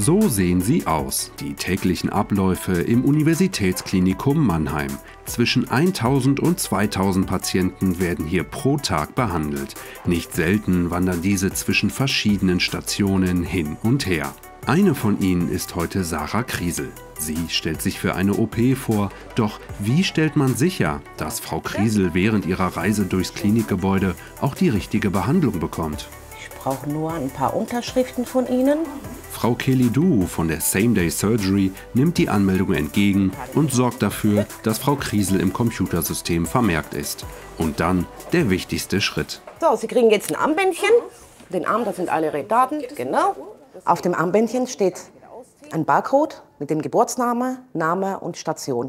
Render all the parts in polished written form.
So sehen sie aus, die täglichen Abläufe im Universitätsklinikum Mannheim. Zwischen 1000 und 2000 Patienten werden hier pro Tag behandelt. Nicht selten wandern diese zwischen verschiedenen Stationen hin und her. Eine von ihnen ist heute Sarah Kriesel. Sie stellt sich für eine OP vor, doch wie stellt man sicher, dass Frau Kriesel während ihrer Reise durchs Klinikgebäude auch die richtige Behandlung bekommt? Ich brauche nur ein paar Unterschriften von Ihnen. Frau Kelly-Du von der Same Day Surgery nimmt die Anmeldung entgegen und sorgt dafür, dass Frau Kriesel im Computersystem vermerkt ist. Und dann der wichtigste Schritt. So, Sie kriegen jetzt ein Armbändchen. Den Arm, das sind alle Ihre Daten, genau. Auf dem Armbändchen steht ein Barcode mit dem Geburtsname, Name und Station.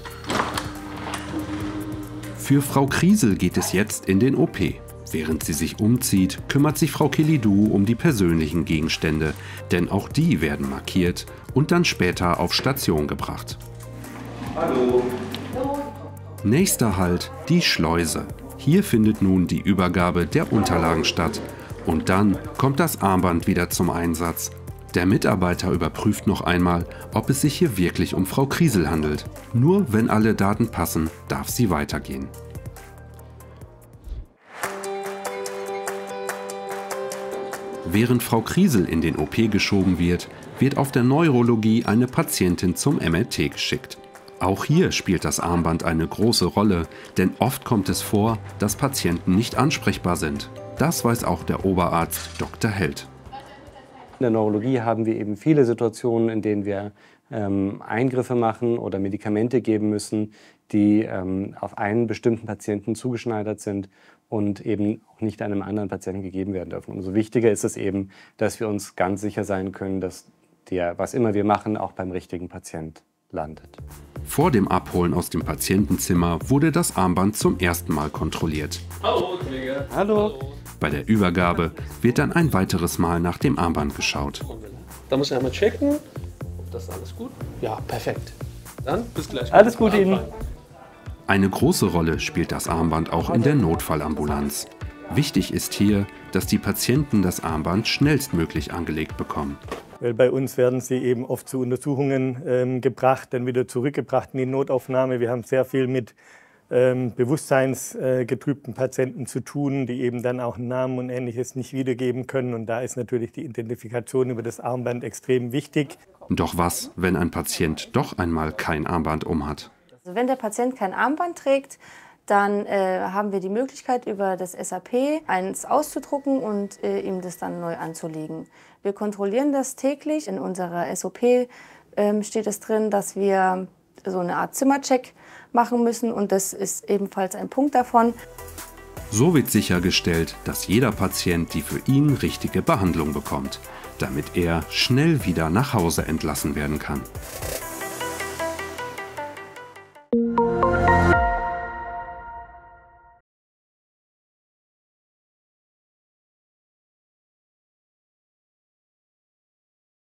Für Frau Kriesel geht es jetzt in den OP. Während sie sich umzieht, kümmert sich Frau Kelly-Du um die persönlichen Gegenstände, denn auch die werden markiert und dann später auf Station gebracht. Hallo. Nächster Halt, die Schleuse. Hier findet nun die Übergabe der Unterlagen statt. Und dann kommt das Armband wieder zum Einsatz. Der Mitarbeiter überprüft noch einmal, ob es sich hier wirklich um Frau Kriesel handelt. Nur wenn alle Daten passen, darf sie weitergehen. Während Frau Kriesel in den OP geschoben wird, wird auf der Neurologie eine Patientin zum MRT geschickt. Auch hier spielt das Armband eine große Rolle, denn oft kommt es vor, dass Patienten nicht ansprechbar sind. Das weiß auch der Oberarzt Dr. Held. In der Neurologie haben wir eben viele Situationen, in denen wir Eingriffe machen oder Medikamente geben müssen, die auf einen bestimmten Patienten zugeschneidert sind und eben auch nicht einem anderen Patienten gegeben werden dürfen. Umso wichtiger ist es eben, dass wir uns ganz sicher sein können, dass was immer wir machen, auch beim richtigen Patient landet. Vor dem Abholen aus dem Patientenzimmer wurde das Armband zum ersten Mal kontrolliert. Hallo, Kollege. Hallo. Bei der Übergabe wird dann ein weiteres Mal nach dem Armband geschaut. Da muss ich einmal checken, ob das alles gut. Ja, perfekt. Dann bis gleich. Alles Gute Ihnen. Eine große Rolle spielt das Armband auch in der Notfallambulanz. Wichtig ist hier, dass die Patienten das Armband schnellstmöglich angelegt bekommen. Weil bei uns werden sie eben oft zu Untersuchungen gebracht, dann wieder zurückgebracht in die Notaufnahme. Wir haben sehr viel mit bewusstseinsgetrübten Patienten zu tun, die eben dann auch einen Namen und Ähnliches nicht wiedergeben können. Und da ist natürlich die Identifikation über das Armband extrem wichtig. Doch was, wenn ein Patient doch einmal kein Armband umhat? Also wenn der Patient kein Armband trägt, dann haben wir die Möglichkeit, über das SAP eins auszudrucken und ihm das dann neu anzulegen. Wir kontrollieren das täglich. In unserer SOP steht es drin, dass wir so eine Art Zimmercheck machen müssen und das ist ebenfalls ein Punkt davon. So wird sichergestellt, dass jeder Patient die für ihn richtige Behandlung bekommt, damit er schnell wieder nach Hause entlassen werden kann.